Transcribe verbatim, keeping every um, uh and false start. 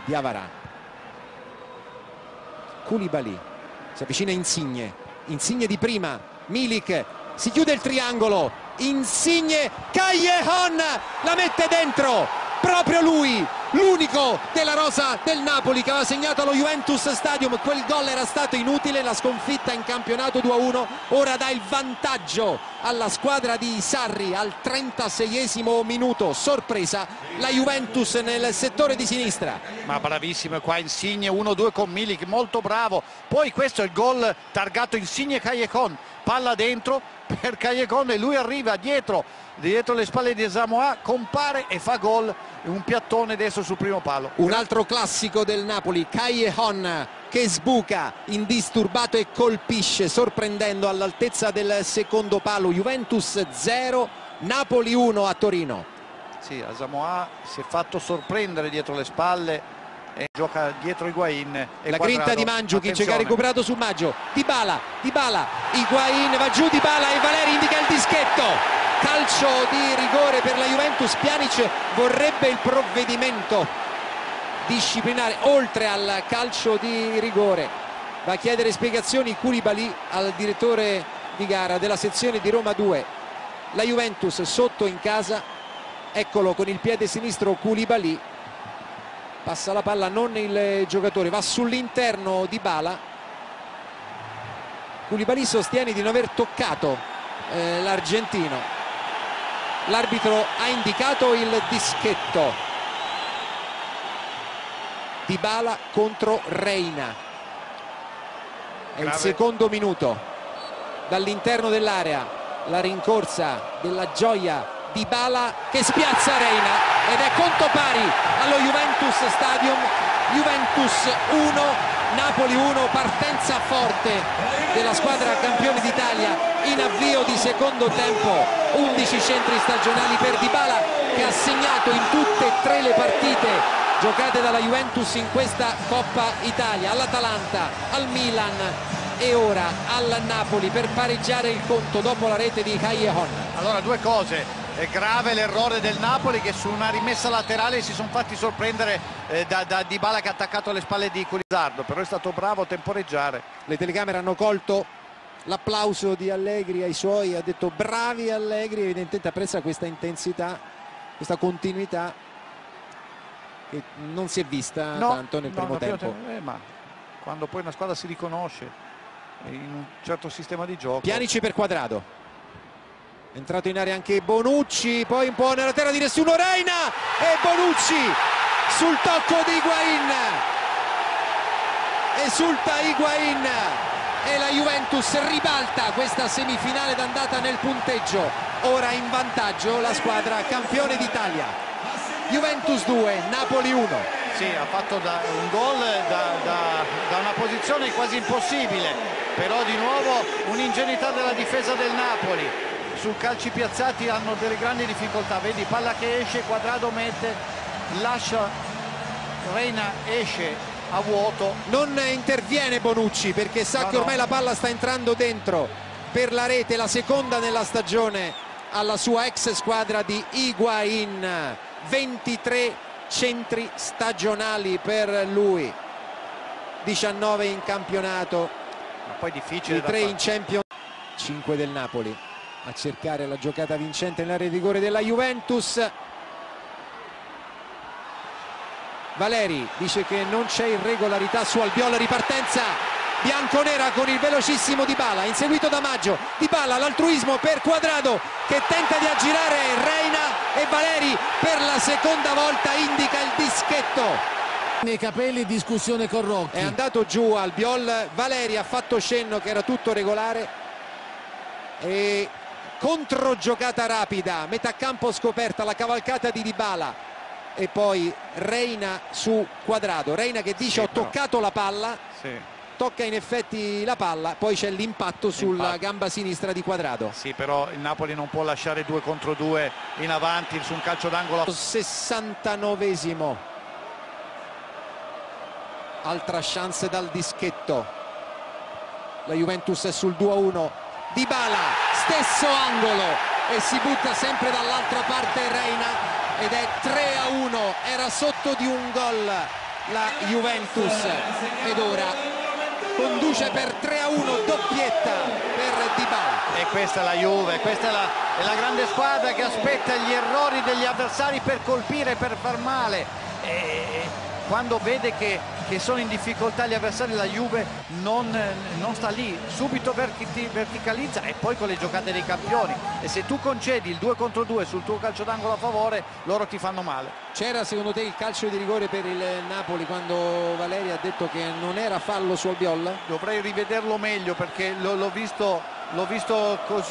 Diawara, Koulibaly, si avvicina Insigne, Insigne di prima, Milik, si chiude il triangolo, Insigne, Callejon la mette dentro, proprio lui, l'unico della rosa del Napoli che aveva segnato allo Juventus Stadium. Quel gol era stato inutile, la sconfitta in campionato due a uno, ora dà il vantaggio alla squadra di Sarri al trentaseiesimo minuto. Sorpresa la Juventus nel settore di sinistra. Ma bravissimo qua Insigne, uno due con Milik, molto bravo. Poi questo è il gol targato Insigne Callejon, palla dentro per Callejon e lui arriva dietro, dietro le spalle di Asamoah, compare e fa gol, un piattone adesso sul primo palo. Un altro classico del Napoli, Callejon che sbuca indisturbato e colpisce sorprendendo all'altezza del secondo palo. Juventus zero, Napoli uno a Torino. Sì, Asamoah si è fatto sorprendere dietro le spalle e gioca dietro Higuain e la Quadrado. grinta di Mandzukic Attenzione. che ha recuperato su Maggio, Dybala, Dybala, Higuain va giù, Dybala e Valeri indica il dischetto, calcio di rigore per la Juventus. Pjanic vorrebbe il provvedimento disciplinare oltre al calcio di rigore, va a chiedere spiegazioni Koulibaly al direttore di gara della sezione di Roma due. La Juventus sotto in casa, eccolo con il piede sinistro Koulibaly, passa la palla, non il giocatore, va sull'interno Dybala. Koulibaly sostiene di non aver toccato eh, l'argentino, l'arbitro ha indicato il dischetto. Dybala contro Reina, è il secondo minuto, dall'interno dell'area la rincorsa della gioia Dybala che spiazza Reina ed è conto pari allo Juventus Stadium. Juventus uno, Napoli uno, partenza forte della squadra campione d'Italia in avvio di secondo tempo. Undici centri stagionali per Dybala che ha segnato in tutte e tre le partite giocate dalla Juventus in questa Coppa Italia, all'Atalanta, al Milan e ora al Napoli per pareggiare il conto dopo la rete di Callejon. Allora, due cose: è grave l'errore del Napoli che su una rimessa laterale si sono fatti sorprendere eh, da, da Dybala che ha attaccato alle spalle di Koulibaly, però è stato bravo a temporeggiare. Le telecamere hanno colto l'applauso di Allegri ai suoi, ha detto bravi Allegri, evidentemente apprezza questa intensità, questa continuità che non si è vista no, tanto nel no, primo tempo. tempo eh, ma quando poi una squadra si riconosce in un certo sistema di gioco. Pjanic per Quadrado, entrato in area anche Bonucci, poi un po' nella terra di nessuno Reina e Bonucci sul tocco di Higuain, esulta Higuain e la Juventus ribalta questa semifinale d'andata nel punteggio, ora in vantaggio la squadra campione d'Italia. Juventus due, Napoli uno. Sì, ha fatto da, un gol da, da, da una posizione quasi impossibile, però di nuovo un'ingenuità della difesa del Napoli. Su calci piazzati hanno delle grandi difficoltà, vedi palla che esce, Quadrado mette, lascia, Reina esce a vuoto. Non interviene Bonucci perché sa no, che ormai no. la palla sta entrando dentro per la rete, la seconda nella stagione alla sua ex squadra di Higuain. ventitré centri stagionali per lui, diciannove in campionato, ma poi difficile i da tre fare. in Champions. cinque del Napoli a cercare la giocata vincente nell'area di rigore della Juventus. Valeri dice che non c'è irregolarità su Albiol, ripartenza bianconera con il velocissimo Dybala inseguito da Maggio, Dybala l'altruismo per Quadrado che tenta di aggirare Reina e Valeri per la seconda volta indica il dischetto. Nei capelli, discussione con Rocchi. È andato giù Albiol, Valeri ha fatto cenno che era tutto regolare e controgiocata rapida, metà campo scoperta, la cavalcata di Dybala e poi Reina su Quadrado, Reina che dice sì, ho però. toccato la palla, Sì. tocca in effetti la palla, poi c'è l'impatto sulla gamba sinistra di Quadrado. Sì, però il Napoli non può lasciare due contro due in avanti su un calcio d'angolo. sessantanovesimo, altra chance dal dischetto, la Juventus è sul due a uno, Dybala stesso angolo e si butta sempre dall'altra parte Reina ed è tre a uno, era sotto di un gol la Juventus ed ora conduce per tre a uno, doppietta per Dybala. E questa è la Juve, questa è la, è la grande squadra che aspetta gli errori degli avversari per colpire, per far male. E quando vede che, che sono in difficoltà gli avversari, la Juve non, non sta lì, subito verticalizza, e poi con le giocate dei campioni. E se tu concedi il due contro due sul tuo calcio d'angolo a favore, loro ti fanno male. C'era secondo te il calcio di rigore per il Napoli quando Valeri ha detto che non era fallo su Albiol? Dovrei rivederlo meglio perché l'ho visto, l'ho visto così.